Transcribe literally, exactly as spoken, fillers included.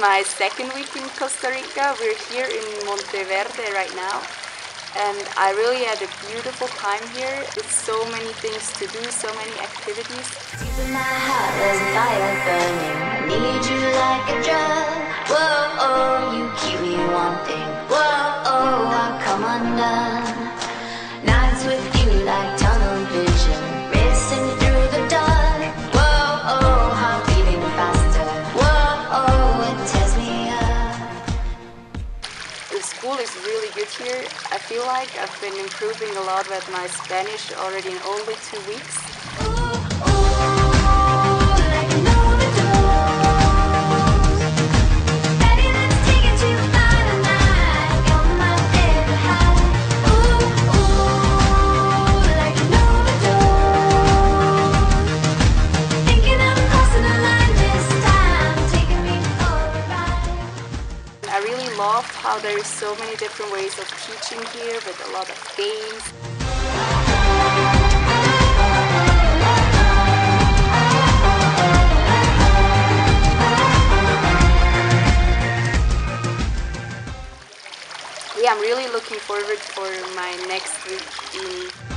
my second week in Costa Rica. We're here in Monteverde right now, and I really had a beautiful time here. With so many things to do, so many activities. Deep in my heart there's a fire burning. I need you like a drug. Whoa, oh, you keep me wanting. Whoa, oh, I come undone. Nights with you like tunnel vision, racing through the dark. Whoa, oh, heart beating faster. Whoa, oh, it tears me up. The school is really good here. I feel like I've been improving a lot with my Spanish already in only two weeks. I really love how there is so many different ways of teaching here with a lot of games. Yeah, I'm really looking forward for my next week in